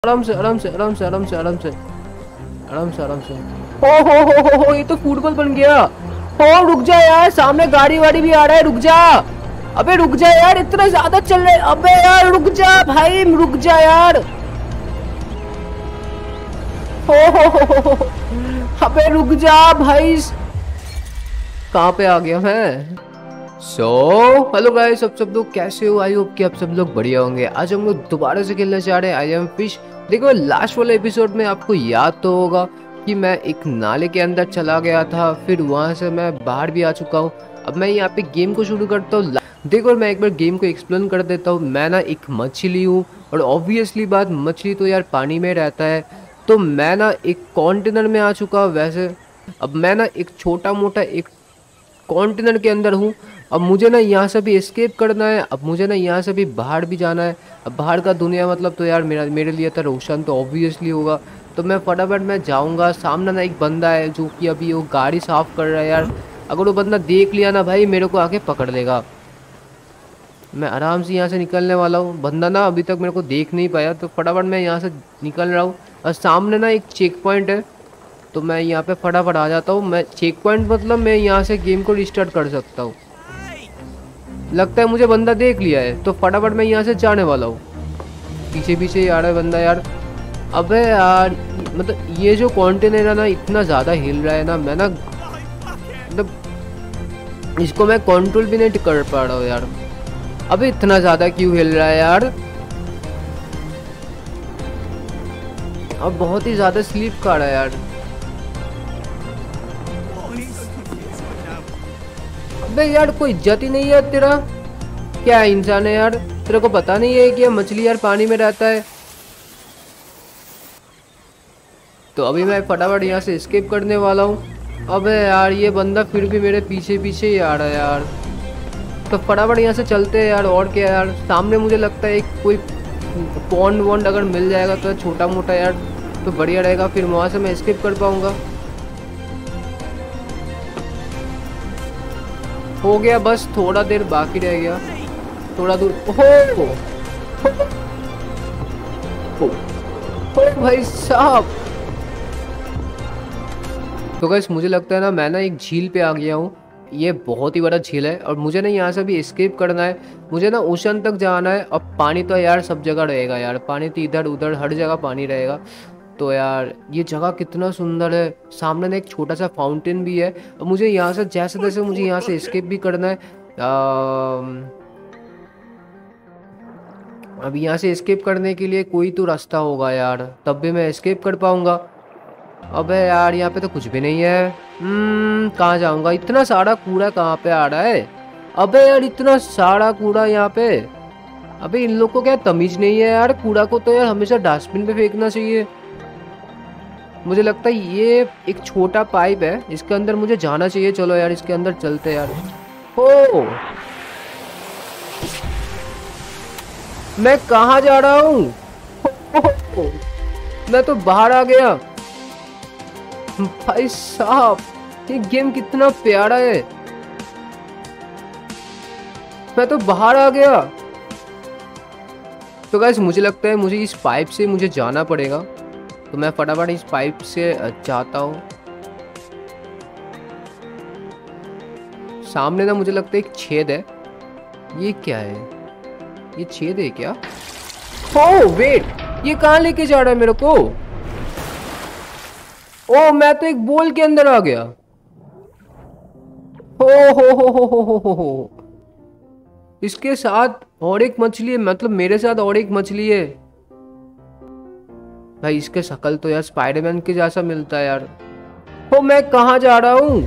आराम से आराम से आराम से आराम से आराम से आराम से आराम से। हो ये तो फुटबॉल बन गया। हो रुक जा यार, सामने गाड़ी वाड़ी भी आ रहा है, रुक जा। अबे रुक जा यार, इतना ज्यादा चल रहा है। अबे यार रुक जा भाई, रुक जा यार। हो अबे रुक जा भाई, कहाँ पे आ गया मैं। हेलो गाइस, सब लोग कैसे हो? आई होप कि आप सब लोग बढ़िया होंगे। आज हम लोग दोबारा से खेलने जा रहे हैं आई एम फिश। देखो लास्ट वाले एपिसोड में आपको याद तो होगा कि मैं एक नाले के अंदर चला गया था, फिर वहां से मैं बाहर भी आ चुका हूँ। अब मैं यहाँ पे गेम को शुरू करता हूँ। देखो मैं एक बार गेम को एक्सप्लेन कर देता हूँ। मैं ना एक मछली हूँ, और ऑब्वियसली बात, मछली तो यार पानी में रहता है। तो मैं ना एक कॉन्टेनर में आ चुका हूँ वैसे। अब मैं ना एक छोटा मोटा एक कॉन्टेनर के अंदर हूँ। अब मुझे ना यहाँ से भी एस्केप करना है। अब मुझे ना यहाँ से भी बाहर भी जाना है। अब बाहर का दुनिया मतलब तो यार मेरे लिए तो रोशन तो ऑब्वियसली होगा। तो मैं फटाफट मैं जाऊँगा। सामने ना एक बंदा है जो कि अभी वो गाड़ी साफ़ कर रहा है यार। अगर वो बंदा देख लिया ना भाई, मेरे को आके पकड़ लेगा। मैं आराम से यहाँ से निकलने वाला हूँ। बंदा ना अभी तक मेरे को देख नहीं पाया, तो फटाफट मैं यहाँ से निकल रहा हूँ। और सामने ना एक चेक पॉइंट है, तो मैं यहाँ पे फटाफट आ जाता हूँ। मैं चेक पॉइंट मतलब मैं यहाँ से गेम को रिस्टार्ट कर सकता हूँ। लगता है मुझे बंदा देख लिया है, तो फटाफट मैं यहाँ से जाने वाला हूँ। पीछे पीछे ही आ रहा है बंदा यार। अबे यार, मतलब ये जो कंटेनर है ना इतना ज़्यादा हिल रहा है ना, मैं ना मतलब इसको मैं कंट्रोल भी नहीं कर पा रहा हूँ यार। अबे इतना ज़्यादा क्यों हिल रहा है यार? अब बहुत ही ज़्यादा स्लीप खा रहा है यार। अबे यार कोई इज्जत ही नहीं है तेरा। क्या इंसान है यार, तेरे को पता नहीं है कि मछली यार पानी में रहता है। तो अभी मैं फटाफट यहाँ से एस्केप करने वाला हूँ। अबे यार ये बंदा फिर भी मेरे पीछे पीछे ही आ रहा है यार। तो फटाफट यहाँ से चलते हैं यार। और क्या यार, सामने मुझे लगता है कोई पॉन्ड वॉन्ड अगर मिल जाएगा तो छोटा मोटा यार तो बढ़िया रहेगा, फिर वहाँ से मैं एस्केप कर पाऊँगा। हो गया, बस थोड़ा देर बाकी रह गया, थोड़ा दूर। हो भाई साहब। तो गाइस मुझे लगता है ना मैं ना एक झील पे आ गया हूँ। ये बहुत ही बड़ा झील है, और मुझे ना यहाँ से भी एस्केप करना है। मुझे ना ओशन तक जाना है। अब पानी तो यार सब जगह रहेगा यार, पानी तो इधर उधर हर जगह पानी रहेगा। तो यार ये जगह कितना सुंदर है। सामने ना एक छोटा सा फाउंटेन भी है। और मुझे यहाँ से जैसे तैसे मुझे यहाँ से एस्केप भी करना है। अब यहाँ से एस्केप करने के लिए कोई तो रास्ता होगा यार, तब भी मैं एस्केप कर पाऊँगा। अबे यार यहाँ पे तो कुछ भी नहीं है। कहाँ जाऊँगा? इतना सारा कूड़ा कहाँ पे आ रहा है? अबे यार इतना सारा कूड़ा यहाँ पे। अबे इन लोग को क्या तमीज नहीं है यार? कूड़ा को तो यार हमेशा डस्टबिन पे फेंकना चाहिए। मुझे लगता है ये एक छोटा पाइप है, इसके अंदर मुझे जाना चाहिए। चलो यार इसके अंदर चलते यार। हो मैं कहाँ जा रहा हूँ? मैं तो बाहर आ गया। भाई साहब ये गेम कितना प्यारा है। मैं तो बाहर आ गया। तो गाइस मुझे लगता है मुझे इस पाइप से मुझे जाना पड़ेगा। तो मैं फटाफट इस पाइप से जाता हूँ। सामने ना मुझे लगता है एक छेद है। ये क्या है? ये छेद है क्या? ओ वेट, ये कहाँ लेके जा रहा है मेरे को? ओ मैं तो एक बोल के अंदर आ गया। हो इसके साथ और एक मछली है, मतलब मेरे साथ और एक मछली है। भाई इसके शकल तो यार स्पाइडरमैन के जैसा मिलता है यार। हो मैं कहाँ जा रहा हूँ?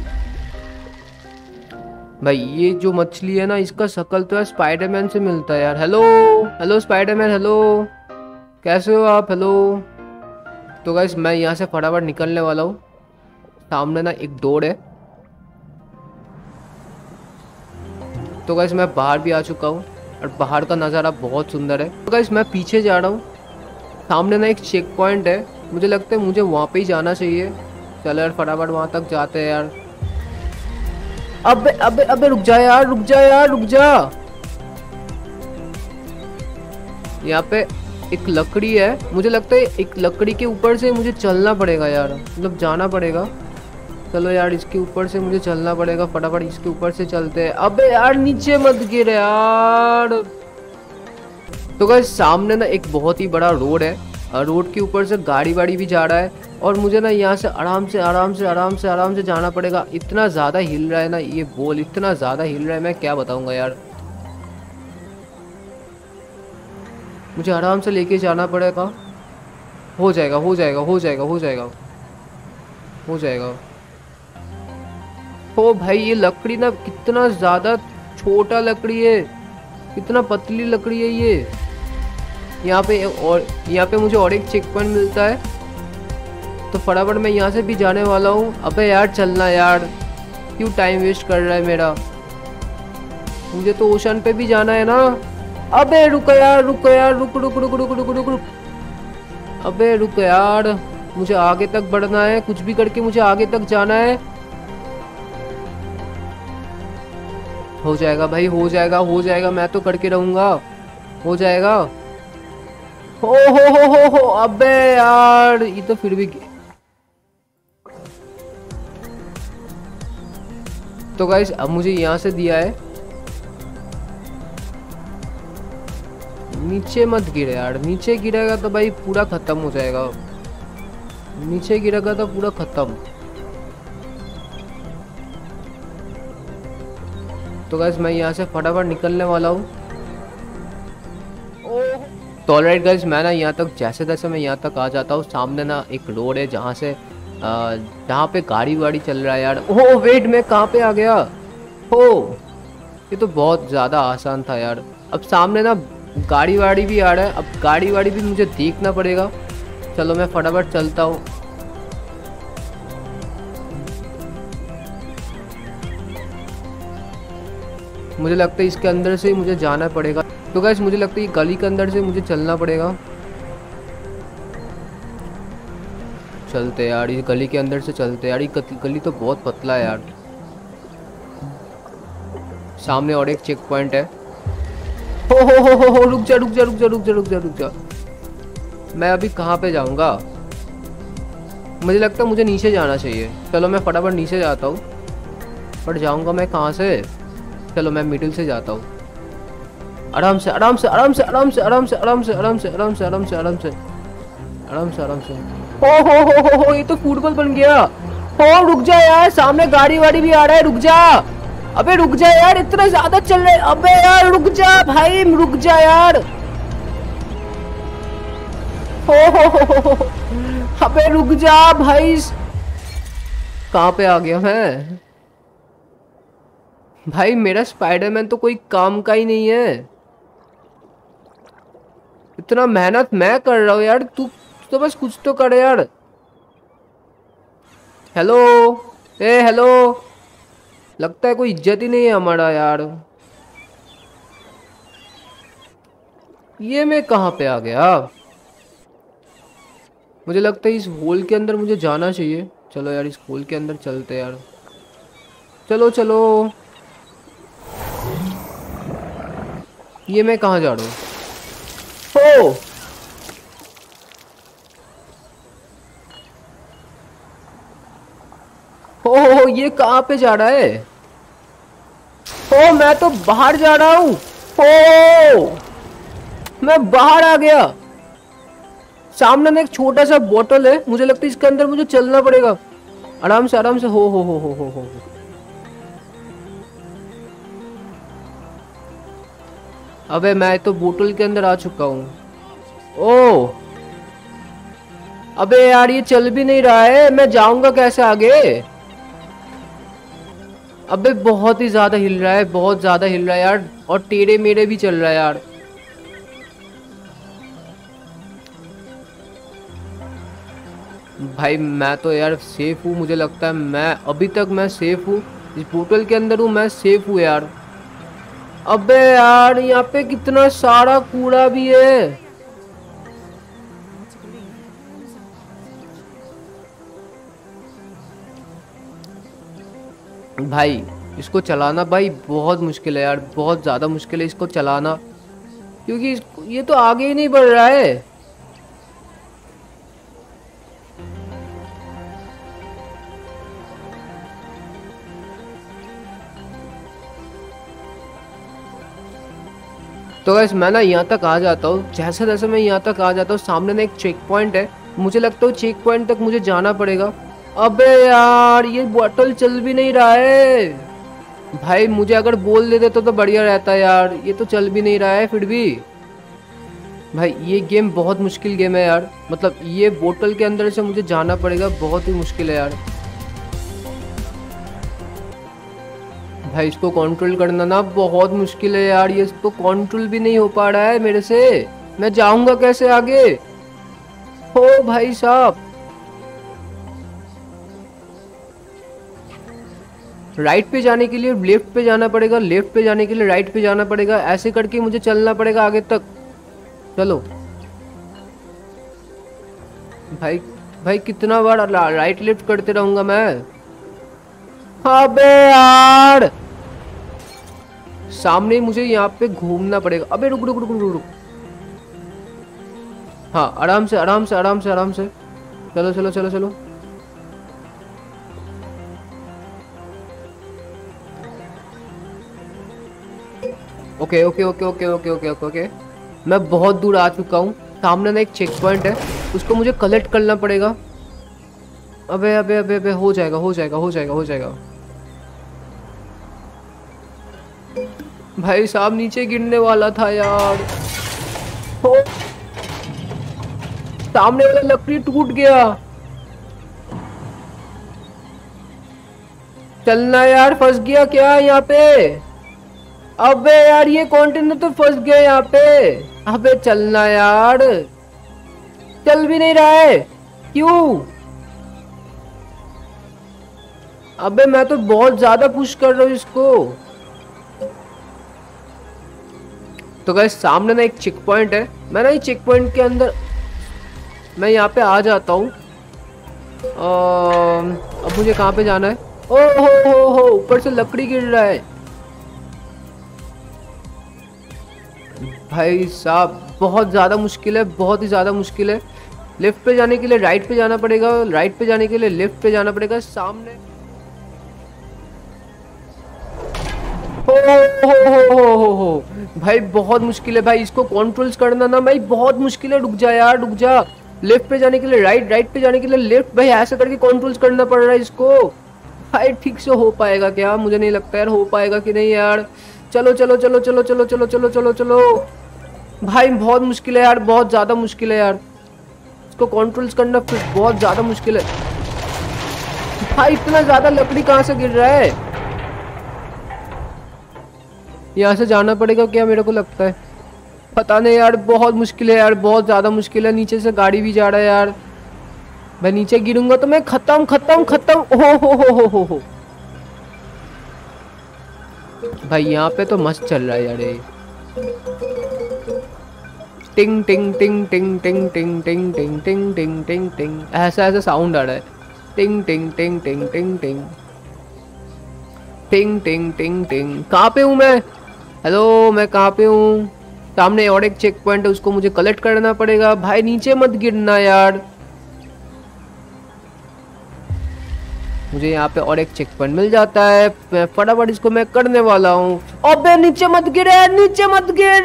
भाई ये जो मछली है ना, इसका शकल तो यार स्पाइडरमैन से मिलता है यार। हेलो हेलो स्पाइडरमैन, हेलो कैसे हो आप? हेलो। तो गाइस मैं यहाँ से फटाफट निकलने वाला हूँ। सामने ना एक डोर है। तो गाइस मैं बाहर भी आ चुका हूँ, और बाहर का नज़ारा बहुत सुंदर है। तो गाइस मैं पीछे जा रहा हूँ। सामने ना एक चेक पॉइंट है, मुझे लगता है मुझे वहाँ पे ही जाना चाहिए। चलो यार फटाफट वहाँ तक जाते हैं यार। अबे अबे अबे रुक जा यार, रुक जा यार, रुक जा। यहाँ पे एक लकड़ी है, मुझे लगता है एक लकड़ी के ऊपर से मुझे चलना पड़ेगा यार, मतलब जाना पड़ेगा। चलो यार इसके ऊपर से मुझे चलना पड़ेगा, फटाफट इसके ऊपर से चलते हैं। अबे यार नीचे मत गिर यार। तो गाइस सामने ना एक बहुत ही बड़ा रोड है और रोड के ऊपर से गाड़ी वाड़ी भी जा रहा है और मुझे ना यहाँ से आराम से जाना पड़ेगा। इतना ज़्यादा हिल रहा है ना ये बॉल, इतना ज़्यादा हिल रहा है, मैं क्या बताऊँगा यार। मुझे आराम से लेके जाना पड़ेगा। हो जाएगा हो जाएगा हो जाएगा हो जाएगा हो जाएगा। ओ भाई ये लकड़ी ना कितना ज़्यादा छोटा लकड़ी है, कितना पतली लकड़ी है ये। यहाँ पे मुझे और एक चेक पॉइंट मिलता है तो फटाफट मैं यहाँ से भी जाने वाला हूँ। अबे यार चलना यार, क्यों टाइम वेस्ट कर रहा है मेरा, मुझे तो ओशन पे भी जाना है ना। अबे रुक यार रुक यार रुक रुक रुक रुक रुक रुक रुक। अबे रुक यार, मुझे आगे तक बढ़ना है, कुछ भी करके मुझे आगे तक जाना है। हो जाएगा भाई हो जाएगा, मैं तो करके रहूंगा, हो जाएगा। हो अबे यार ये तो फिर भी। तो गाइस अब मुझे यहाँ से दिया है, नीचे मत गिरे यार, नीचे गिरेगा तो भाई पूरा खत्म हो जाएगा, नीचे गिरेगा तो पूरा खत्म। तो गाइस मैं यहाँ से फटाफट निकलने वाला हूँ। तो ऑलराइट गाइस मैं ना यहाँ तक जैसे तैसे मैं यहाँ तक आ जाता हूँ। सामने ना एक रोड है जहाँ पे गाड़ी वाड़ी चल रहा है यार। ओह वेट, मैं कहाँ पे आ गया। हो ये तो बहुत ज़्यादा आसान था यार। अब सामने ना गाड़ी वाड़ी भी आ रहा है, अब गाड़ी वाड़ी भी मुझे देखना पड़ेगा। चलो मैं फटाफट चलता हूँ। मुझे लगता है इसके अंदर से मुझे जाना पड़ेगा। तो गाइस मुझे लगता है ये गली के अंदर से मुझे चलना पड़ेगा। चलते यार, इस गली के अंदर से चलते यार, ये गली तो बहुत पतला है यार। सामने और एक चेक पॉइंट है। हो रुक जा रुक जा रुक जा रुक जा रुक जा रुक जा। मैं अभी कहाँ पे जाऊँगा, मुझे लगता है मुझे नीचे जाना चाहिए। चलो मैं फटाफट नीचे जाता हूँ, पर जाऊँगा मैं कहाँ से। चलो मैं मिडिल से जाता हूँ, आराम से आराम से आराम से आराम से आराम से आराम से आराम से आराम से आराम से आराम से आराम से आराम से। हो ये तो फुटबॉल बन गया। हो रुक जा यार, सामने गाड़ी वाड़ी भी आ रहा है, रुक जा। अबे रुक जा यार, इतना ज्यादा चल रहा है। अबे यार रुक जा भाई, रुक जा यार। हो अबे रुक जा भाई, कहाँ पे आ गया मैं भाई। मेरा स्पाइडरमैन तो कोई काम का ही नहीं है, इतना मेहनत मैं कर रहा हूँ यार, तू तो बस कुछ तो कर यार। हेलो हेलो, लगता है कोई इज्जत ही नहीं है हमारा यार। ये मैं कहाँ पे आ गया, मुझे लगता है इस होल के अंदर मुझे जाना चाहिए। चलो यार इस होल के अंदर चलते यार, चलो चलो। ये मैं कहाँ जा रहा हूँ। हो ये कहाँ पे जा रहा है। हो मैं तो बाहर जा रहा हूँ। हो मैं बाहर आ गया। सामने ना एक छोटा सा बोतल है, मुझे लगता है इसके अंदर मुझे चलना पड़ेगा आराम से आराम से। हो अबे मैं तो बोतल के अंदर आ चुका हूँ। ओ अबे यार ये चल भी नहीं रहा है, मैं जाऊंगा कैसे आगे। अबे बहुत ही ज्यादा हिल रहा है, बहुत ज्यादा हिल रहा है यार, और टेढ़े मेढ़े भी चल रहा है यार। भाई मैं तो यार सेफ हूँ, मुझे लगता है मैं अभी तक मैं सेफ हूँ, इस बोतल के अंदर हूँ, मैं सेफ हूँ यार। अबे यार यहाँ पे कितना सारा कूड़ा भी है। भाई इसको चलाना भाई बहुत मुश्किल है यार, बहुत ज़्यादा मुश्किल है इसको चलाना, क्योंकि ये तो आगे ही नहीं बढ़ रहा है। तो गाइस मैं ना यहाँ तक आ जाता हूँ। जैसे जैसे मैं यहाँ तक आ जाता हूँ सामने ना एक चेक पॉइंट है, मुझे लगता है चेक पॉइंट तक मुझे जाना पड़ेगा। अबे यार ये बॉटल चल भी नहीं रहा है भाई, मुझे अगर बोल देते तो बढ़िया रहता यार, ये तो चल भी नहीं रहा है फिर भी। भाई ये गेम बहुत मुश्किल गेम है यार, मतलब ये बोतल के अंदर से मुझे जाना पड़ेगा, बहुत ही मुश्किल है यार। भाई इसको कंट्रोल करना ना बहुत मुश्किल है यार, ये इसको कंट्रोल भी नहीं हो पा रहा है मेरे से। मैं जाऊंगा कैसे आगे? हो भाई साहब, राइट पे जाने के लिए लेफ्ट पे जाना पड़ेगा, लेफ्ट पे जाने के लिए राइट पे जाना पड़ेगा, ऐसे करके मुझे चलना पड़ेगा आगे तक। चलो भाई, भाई कितना बार राइट लेफ्ट करते रहूंगा मैं। अबे यार सामने मुझे यहाँ पे घूमना पड़ेगा। अबे रुक रुक रुक रुक रुक, हाँ आराम से आराम से आराम से आराम से, चलो चलो चलो चलो। Okay okay okay okay okay okay okay okay, मैं बहुत दूर आ चुका हूँ। सामने ना एक चेक पॉइंट है, उसको मुझे कलेक्ट करना पड़ेगा। अबे अबे अबे अबे, हो जाएगा हो जाएगा हो जाएगा हो जाएगा। भाई साहब नीचे गिरने वाला था यार। हो, सामने वाला लकड़ी टूट गया। चलना यार, फंस गया क्या यहाँ पे? अबे यार ये कंटेनर तो फंस गया यहाँ पे। अबे चलना यार, चल भी नहीं रहा है, क्यों? अबे मैं तो बहुत ज्यादा पुश कर रहा हूँ इसको। तो गाइस सामने ना एक चेक पॉइंट है, मैं ना ये चेक पॉइंट के अंदर मैं यहाँ पे आ जाता हूँ। अब मुझे कहाँ पे जाना है? ओ हो, ऊपर से लकड़ी गिर रहा है। भाई साहब बहुत ज़्यादा मुश्किल है, बहुत ही ज़्यादा मुश्किल है। लेफ्ट पे जाने के लिए राइट पे जाना पड़ेगा, राइट पे जाने के लिए लेफ्ट पे जाना पड़ेगा। सामने हो भाई बहुत मुश्किल है भाई, इसको कंट्रोल्स करना ना भाई बहुत मुश्किल है। रुक जा यार रुक जा, लेफ्ट पे जाने के लिए राइट, राइट पे जाने के लिए लेफ्ट, भाई ऐसे करके कंट्रोल्स करना पड़ रहा है इसको। भाई ठीक से हो पाएगा क्या? मुझे नहीं लगता यार हो पाएगा कि नहीं यार। चलो चलो चलो चलो चलो चलो चलो चलो चलो, भाई बहुत मुश्किल है यार, बहुत ज्यादा मुश्किल है यार, इसको कंट्रोल्स करना फिर बहुत ज्यादा मुश्किल है। भाई इतना ज्यादा लकड़ी कहाँ से गिर रहा है? यहाँ से जाना पड़ेगा क्या? मेरे को लगता है, पता नहीं यार, बहुत मुश्किल है यार, बहुत ज्यादा मुश्किल है। नीचे से गाड़ी भी जा रहा है यार, मैं नीचे गिरूंगा तो मैं खत्म खत्म खत्म। हो भाई यहाँ पे तो मस्त चल रहा है यार ये। टिंग टिंग टिंग टिंग टिंग टिंग टिंग टिंग टिंग टिंग टिंग टिंग, ऐसा ऐसा साउंड आ रहा है। टिंग टिंग टिंग टिंग टिंग टिंग टिंग टिंग टिंग टिंग। कहाँ पे हूँ मैं? हेलो मैं कहाँ पे हूँ? सामने और एक चेक पॉइंट है, उसको मुझे कलेक्ट करना पड़ेगा। भाई नीचे मत गिरना यार। मुझे यहाँ पे और एक चेक पॉइंट मिल जाता है, मैं फटाफट इसको मैं करने वाला हूँ। अबे नीचे मत गिर, नीचे मत गिर।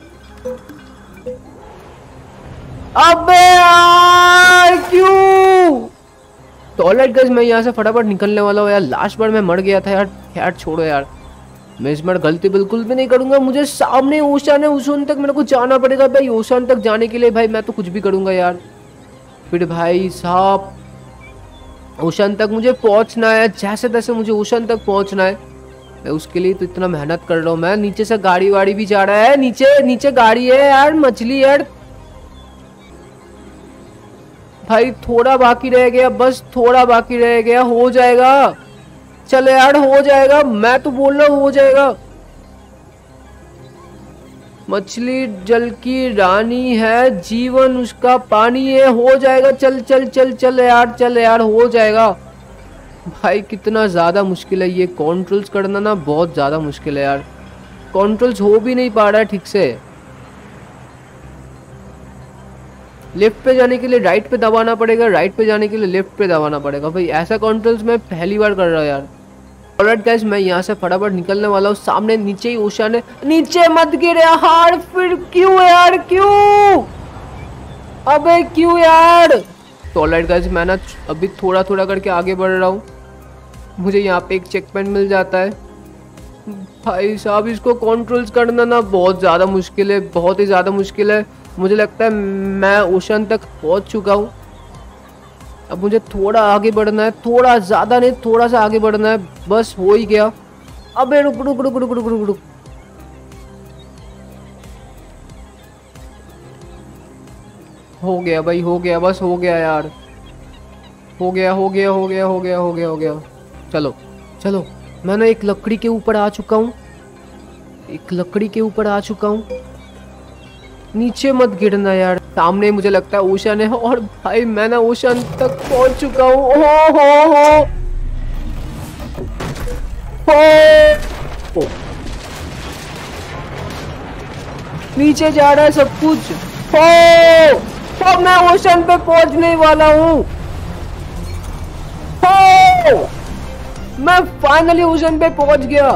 अबे यार क्यों? तो ऑलराइट गाइस मैं यहाँ से फटाफट निकलने वाला हूँ यार। लास्ट बार मैं मर गया था यार, खैर छोड़ो यार, मैं इस बार गलती बिल्कुल भी नहीं करूंगा। मुझे सामने ओशन है, ओशन तक मेरे को जाना पड़ेगा भाई। ओशन तक जाने के लिए भाई मैं तो कुछ भी करूंगा यार। फिर भाई साहब ओशन तक मुझे पहुंचना है, जैसे तैसे मुझे ओशन तक पहुंचना है। मैं उसके लिए तो इतना मेहनत कर रहा हूँ। मैं नीचे से गाड़ी वाड़ी भी जा रहा है, नीचे नीचे गाड़ी है यार, मछली यार। भाई थोड़ा बाकी रह गया, बस थोड़ा बाकी रह गया, हो जाएगा। चलो यार हो जाएगा, मैं तो बोल रहा हूँ हो जाएगा। मछली जल की रानी है, जीवन उसका पानी है, हो जाएगा। चल चल चल चल यार, चल यार हो जाएगा। भाई कितना ज़्यादा मुश्किल है ये कंट्रोल्स करना ना, बहुत ज़्यादा मुश्किल है यार। कंट्रोल्स हो भी नहीं पा रहा है ठीक से। लेफ्ट पे जाने के लिए राइट पे दबाना पड़ेगा, राइट पे जाने के लिए लेफ्ट पे दबाना पड़ेगा। भाई ऐसा कंट्रोल्स मैं पहली बार कर रहा हूँ यार। ऑलराइट गाइस, मैं यहाँ से फटाफट निकलने वाला हूँ। सामने नीचे ही ओशन है, नीचे मत गिर यार। फिर क्यों यार, क्यों, अबे क्यों यार। तो ऑलराइट गाइस, मैं ना अभी थोड़ा थोड़ा करके आगे बढ़ रहा हूँ। मुझे यहाँ पे एक चेक पॉइंट मिल जाता है। भाई साहब, इसको कंट्रोल्स करना ना बहुत ज़्यादा मुश्किल है, बहुत ही ज़्यादा मुश्किल है। मुझे लगता है मैं ओशन तक पहुँच चुका हूँ। अब मुझे थोड़ा आगे बढ़ना है, थोड़ा ज़्यादा नहीं, थोड़ा सा आगे बढ़ना है, बस हो ही गया। अबे रुक रुक रुक रुक रुक रुक रुक। हो गया भाई, हो गया, बस हो गया यार, हो गया हो गया हो गया हो गया हो गया हो गया। चलो चलो, मैं ना एक लकड़ी के ऊपर आ चुका हूँ, एक लकड़ी के ऊपर आ चुका हूँ। नीचे मत गिरना यार। सामने मुझे लगता है ओशन है, और भाई मैं ना ओशन तक पहुंच चुका हूँ। हो नीचे जा रहा है सब कुछ। हो मैं ओशन पे पहुंचने वाला हूँ। हो मैं फाइनली ओशन पे पहुंच गया।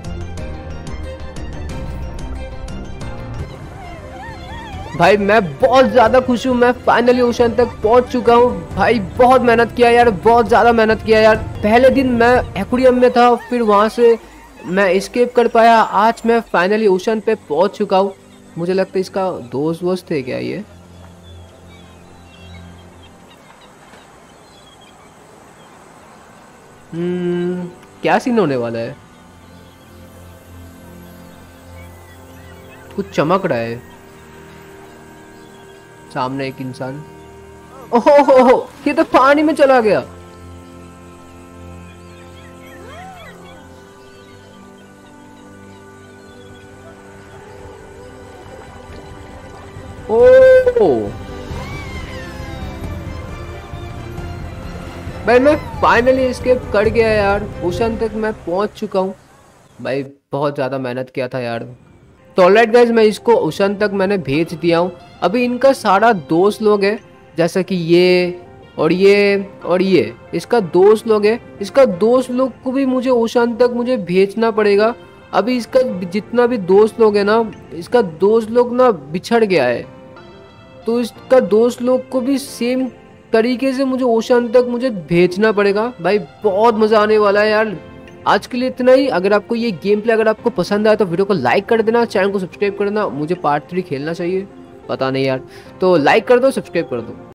भाई मैं बहुत ज्यादा खुश हूँ, मैं फाइनली ओशन तक पहुंच चुका हूँ। भाई बहुत मेहनत किया यार, बहुत ज्यादा मेहनत किया यार। पहले दिन मैं एक्वेरियम में था, फिर वहां से मैं एस्केप कर पाया। आज मैं फाइनली ओशन पे पहुंच चुका हूँ। मुझे लगता है इसका दोस्त वोस्त थे क्या ये। क्या सीन होने वाला है। कुछ चमक रहा है सामने, एक इंसान। ओहो, ये तो पानी में चला गया। ओह भाई, मैं फाइनली एस्केप कर गया यार। ओशन तक मैं पहुंच चुका हूँ। भाई बहुत ज़्यादा मेहनत किया था यार। तो ऑलराइट गाइस, मैं इसको ओशन तक मैंने भेज दिया हूँ। अभी इनका सारा दोस्त लोग है, जैसा कि ये और ये और ये इसका दोस्त लोग है। इसका दोस्त लोग को भी मुझे ओशन तक मुझे भेजना पड़ेगा। अभी इसका जितना भी दोस्त लोग है ना, इसका दोस्त लोग ना बिछड़ गया है, तो इसका दोस्त लोग को भी सेम तरीके से मुझे ओशन तक मुझे भेजना पड़ेगा। भाई बहुत मजा आने वाला है यार। आज के लिए इतना ही। अगर आपको ये गेम प्ले अगर आपको पसंद आया तो वीडियो को लाइक कर देना, चैनल को सब्सक्राइब करना। मुझे पार्ट 3 खेलना चाहिए, पता नहीं यार, तो लाइक कर दो, सब्सक्राइब कर दो।